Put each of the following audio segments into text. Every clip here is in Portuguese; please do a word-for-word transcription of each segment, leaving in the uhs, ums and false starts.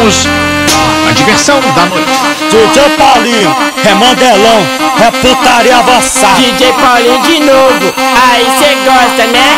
Somos a diversão da noite. D J Paulinho, é modelão, é putaria avançada. D J Paulinho de novo, aí cê gosta, né?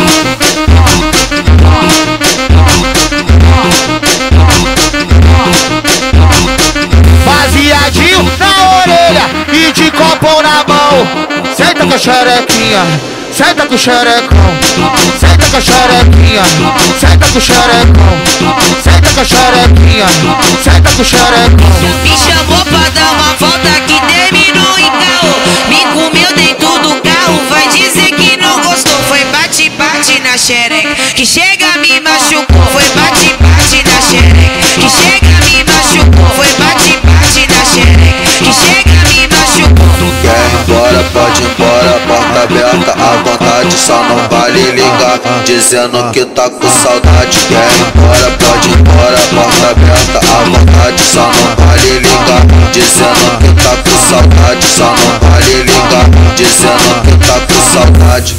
Baseadinho na orelha e de copo na mão. Senta com a xerequinha, senta com o xerecão. Senta com a xerequinha, senta com o xerecão. Senta com a xerequinha, senta com o xerecão. Me chamou pra dar uma volta que terminou em caô. Me comeu dentro do carro, vai dizer que não gostou. Foi bate-bate na xereca, que chega me machucou. Foi bate-bate na xereca, que chega me machucou. Foi bate-bate na xereca, que chega me machucou. Quer ir embora, pode ir embora, porta aberta à vontade, só não vale ligar, dizendo que tá com saudade. Quer ir embora, pode ir embora, porta aberta à vontade, só não vale ligar, dizendo que tá com saudade. Só não vale ligar, dizendo que tá com saudade.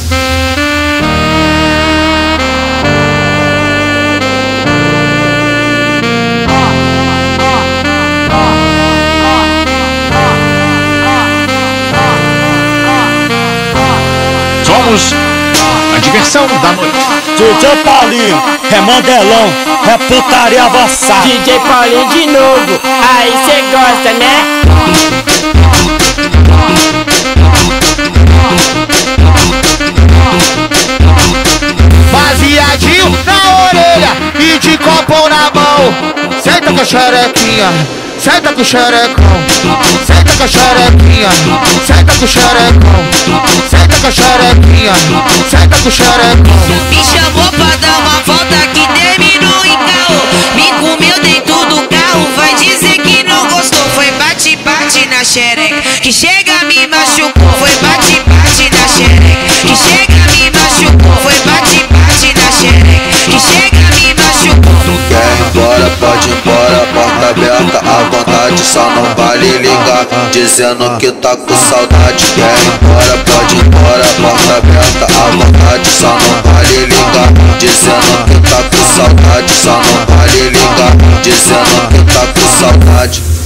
Somos a diversão da noite. D J Paulinho, é modelão, é putaria avançada. D J Paulinho de novo, aí cê gosta, né? Baseadinho na orelha e de copo na mão. Senta com a xerequinha, senta com o xerecão. Senta com a xerequinha, senta com o xerecão. Senta com a xerequinha, senta com o xerecão. Me chamou pra dar uma volta que terminou em caô. Me comeu dentro do carro, vai dizer que não gostou. Foi bate-bate na xereca, que chega me machucou. Foi bate-bate na xereca, que chega me machucou. Foi bate-bate na xereca, que chega me machucou. Quer ir embora, pode ir embora, porta aberta à vontade, só não vale ligar, dizendo que tá com saudade. Quer ir embora, pode ir embora, porta aberta à vontade, só não vale ligar, dizendo que tá com saudade. Só não vale ligar, dizendo que tá com saudade.